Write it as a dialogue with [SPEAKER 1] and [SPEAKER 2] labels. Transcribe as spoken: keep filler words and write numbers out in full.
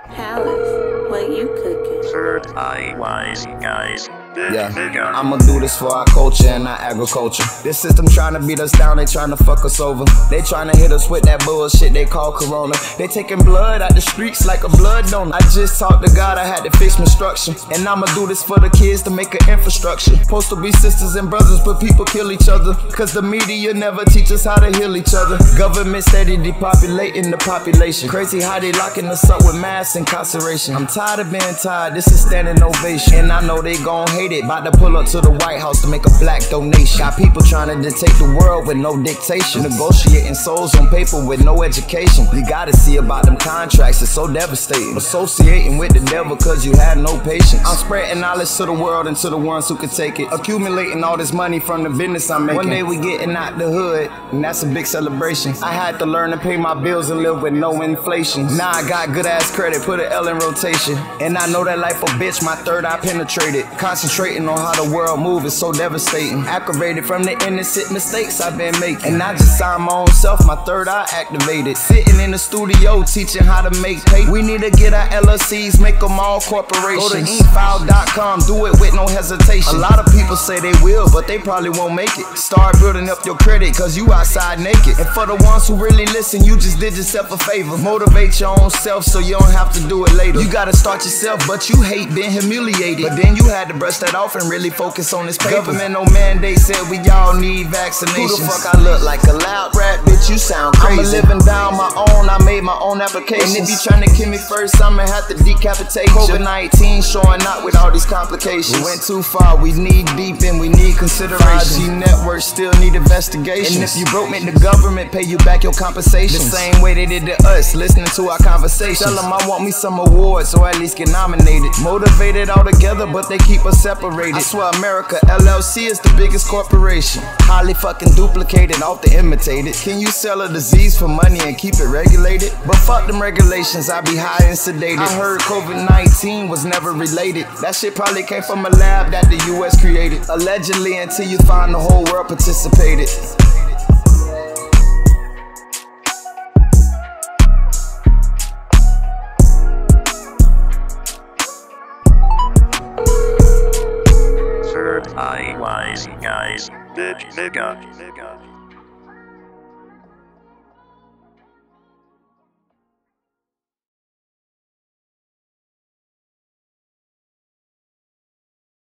[SPEAKER 1] Palace, what you cooking?
[SPEAKER 2] Third Eye Wise Guys.
[SPEAKER 3] Yeah, I'ma do this for our culture and our agriculture. This system trying to beat us down, they trying to fuck us over. They trying to hit us with that bullshit they call corona. They taking blood out the streets like a blood donor. I just talked to God, I had to fix my structure. And I'ma do this for the kids to make an infrastructure. Supposed to be sisters and brothers, but people kill each other. Cause the media never teach us how to heal each other. Government steady depopulating the population. Crazy how they locking us up with mass incarceration. I'm tired of being tired, this is standing ovation. And I know they gon' hate it, about to pull up to the White House to make a black donation. Got people trying to dictate the world with no dictation. Negotiating souls on paper with no education. You gotta see about them contracts, it's so devastating. Associating with the devil cause you had no patience. I'm spreading knowledge to the world and to the ones who could take it. Accumulating all this money from the business I'm making. One day we getting out the hood, and that's a big celebration. I had to learn to pay my bills and live with no inflation. Now I got good ass credit, put an L in rotation. And I know that life a bitch, my third eye penetrated. Concentrating on how the world moves is so devastating. Aggravated from the innocent mistakes I've been making. And I just signed my own self, my third eye activated. Sitting in the studio teaching how to make paper. We need to get our L L Cs, make them all corporations. Go to e file dot com, do it with no hesitation. A lot of people say they will, but they probably won't make it. Start building up your credit, cause you outside naked. And for the ones who really listen, you just did yourself a favor. Motivate your own self so you don't have to do it later. You gotta start yourself, but you hate being humiliated. But then you had to brush that off and really focus on this paper. Government no mandate said we all need vaccinations. Who the fuck I look like? A loud rap bitch, you sound crazy. I'm living down my own, I made my own applications. And if you trying to kill me first, I'ma have to decapitate you. COVID nineteen showing up with all these complications. We went too far, we need deep and we need consideration. five G networks still need investigations. And if you broke, make the government pay you back your compensation. The same way they did to us, listening to our conversations. Tell them I want me some awards or at least get nominated. Motivated all together, but they keep us separated. I swear America L L C is the biggest corporation. Highly fucking duplicated, off the imitated. Can you sell a disease for money and keep it regulated? But fuck them regulations, I be high and sedated. I heard COVID nineteen was never related. That shit probably came from a lab that the U S created. Allegedly, until you find the whole world participated.
[SPEAKER 2] Third Eye Wise Guys. Bitch, nigga.